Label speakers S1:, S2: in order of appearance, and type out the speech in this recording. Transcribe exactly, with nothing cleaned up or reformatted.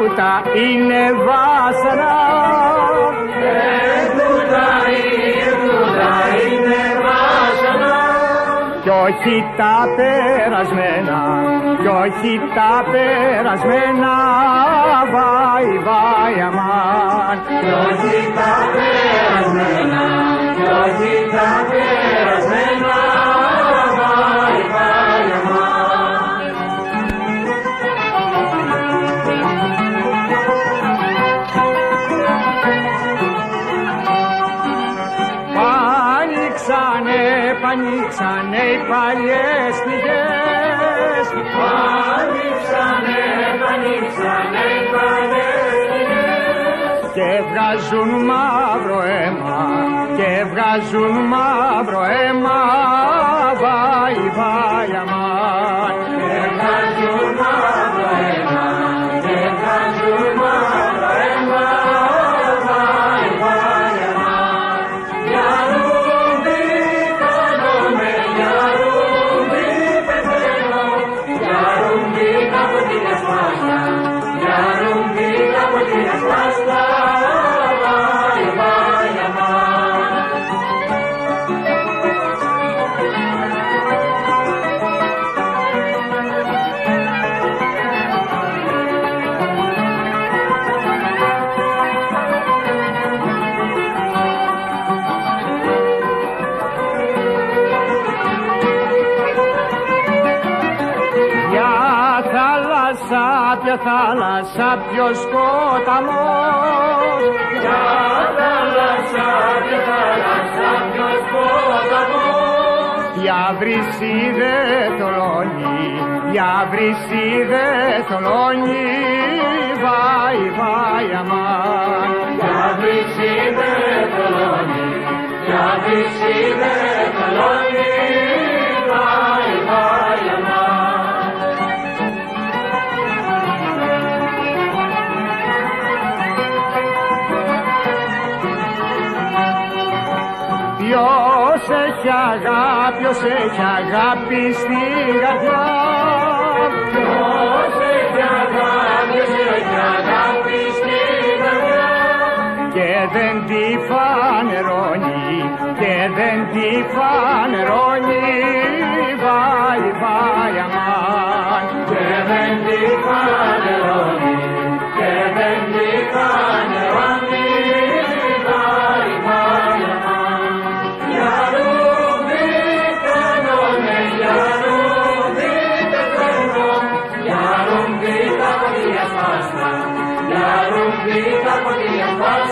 S1: τούτα είναι βάσανα.
S2: Ετούτα είναι, τούτα είναι βάσανα.
S1: Κι όχι τα περασμένα, κι όχι τα περασμένα, βάι, βάι αμάν.
S2: Κι όχι τα περασμένα, κι όχι τα περασμένα, βάι, βάι αμάν.
S1: Πανήξανε, πανήξανε οι παλιές πηγές.
S2: Πανήξανε, πανήξανε οι παλιές πηγές.
S1: Και βγάζουν μαύρο αίμα, και βγάζουν μαύρο αίμα, βάι, βάι αμάν.
S2: Και βγάζουν μαύρο αίμα, και βγάζουν μαύρο αίμα, βάι, βάι αμάν. Για ρούμπι κάνομαι, για ρούμπι πεθαίνω, για ρούμπι τα ποτήρια σπάστα, για ρούμπι τα ποτήρια σπάστα, βάι, βάι αμάν.
S1: Για θάλασσα, ποια θάλασσα, ποιος ποταμός.
S2: Για θάλασσα, για θάλασσα, ποιος ποταμός.
S1: Για βρυσίδε θολώνει, για βρυσίδε θολώνει, βάι, βάι αμάν.
S2: Για βρυσίδε θολώνει, για βρυσίδε θολώνει, βάι, βάι αμάν.
S1: Ποιος έχει αγάπη, ποιος έχει αγάπη στην καρδιά.
S2: Ποιος έχει αγάπη, ποιος έχει αγάπη στην καρδιά.
S1: Και δεν τη φανερώνει, και δεν τη φανερώνει, βάι, βάι αμάν.
S2: Και δεν τη φανερώνει, και δεν τη φανερώνει, βάι, βάι αμάν. Για ρούμπι κάνομαι, για ρούμπι πεθαίνω, για ρούμπι τα ποτήρια σπάστα, για ρούμπι τα ποτήρια σπάστα.